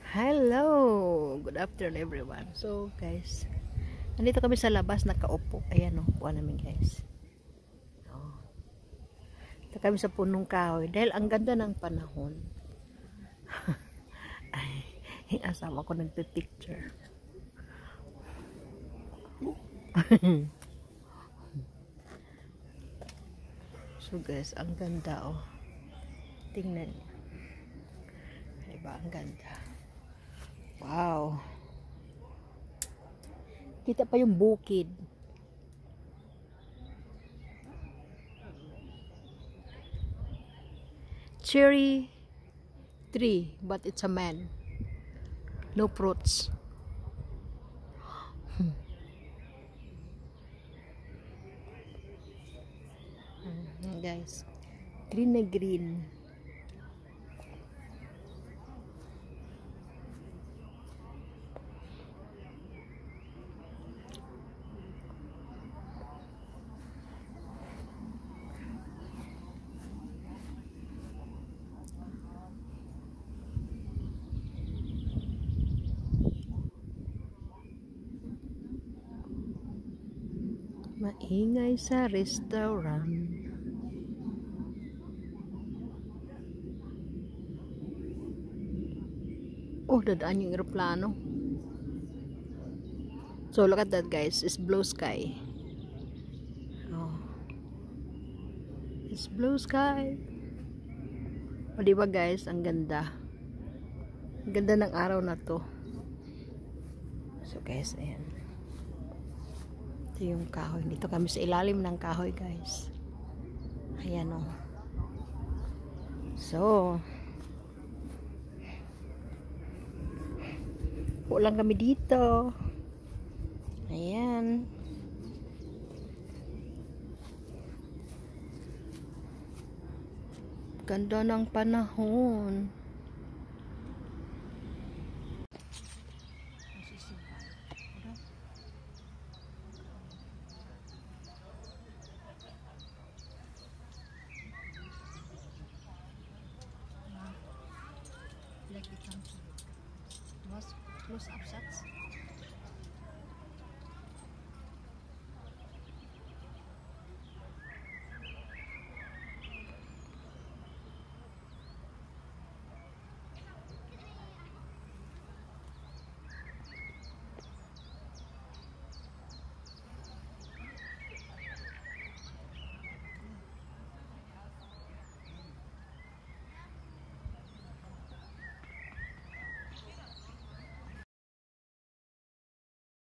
Hello! Good afternoon everyone. So guys, nandito kami sa labas nakaupo. Ayan o, buwan namin guys. Oh. Dito kami sa punong kahoy dahil ang ganda ng panahon. Ay, yung asawa ko nagpipicture. So guys, ang ganda oh. Tingnan niyo. Diba, ang ganda. Wow. Kita pa yung bukid. Cherry tree, but it's a man. No fruits. Guys, green na green. Maingay sa restaurant. Oh, dadaan yung aeroplano. So, look at that guys. It's blue sky. Oh. It's blue sky. O, diba guys? Ang ganda. Ang ganda ng araw na to. So, guys, ayan. Ito yung kahoy. Dito kami sa ilalim ng kahoy, guys. Ayan, oh. So, lang kami dito. Ayan. Ganda ng panahon. Like it comes to close up shots.